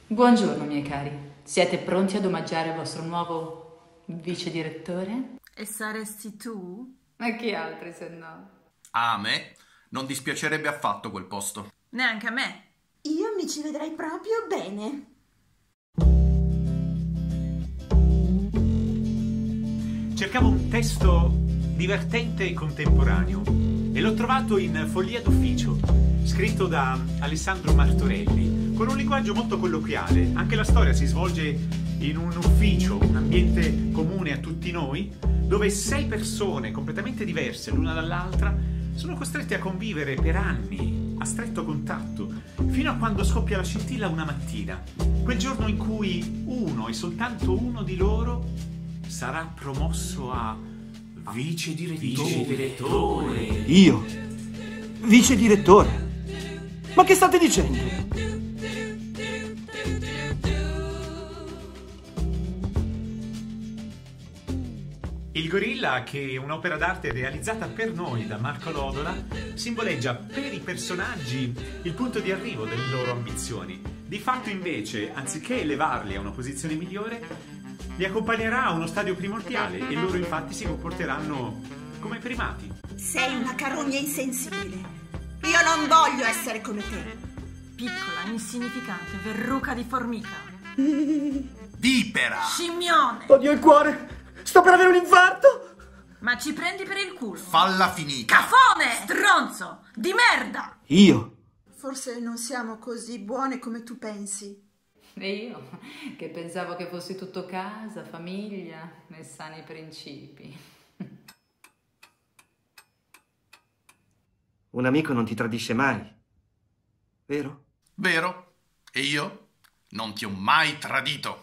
Buongiorno, miei cari. Siete pronti ad omaggiare il vostro nuovo vice direttore? E saresti tu? Ma chi altri se no? A me non dispiacerebbe affatto quel posto. Neanche a me. Io mi ci vedrei proprio bene. Cercavo un testo divertente e contemporaneo e l'ho trovato in Follia d'Ufficio, scritto da Alessandro Martorelli, con un linguaggio molto colloquiale. Anche la storia si svolge in un ufficio, un ambiente comune a tutti noi, dove 6 persone completamente diverse l'una dall'altra sono costrette a convivere per anni a stretto contatto, fino a quando scoppia la scintilla una mattina, quel giorno in cui uno e soltanto uno di loro sarà promosso a vice direttore. Io? Vice direttore? Ma che state dicendo? Il gorilla, che è un'opera d'arte realizzata per noi da Marco Lodola, simboleggia per i personaggi il punto di arrivo delle loro ambizioni. Di fatto, invece, anziché elevarli a una posizione migliore, li accompagnerà a uno stadio primordiale e loro infatti si comporteranno come primati. Sei una carogna insensibile. Io non voglio essere come te. Piccola, insignificante, verruca di formica. Vipera! Scimmione! Odio il cuore! Sto per avere un infarto! Ma ci prendi per il culo? Falla finita! Cafone! Stronzo! Di merda! Io? Forse non siamo così buone come tu pensi. E io, che pensavo che fossi tutto casa, famiglia e sani principi. Un amico non ti tradisce mai, vero? Vero? E io non ti ho mai tradito.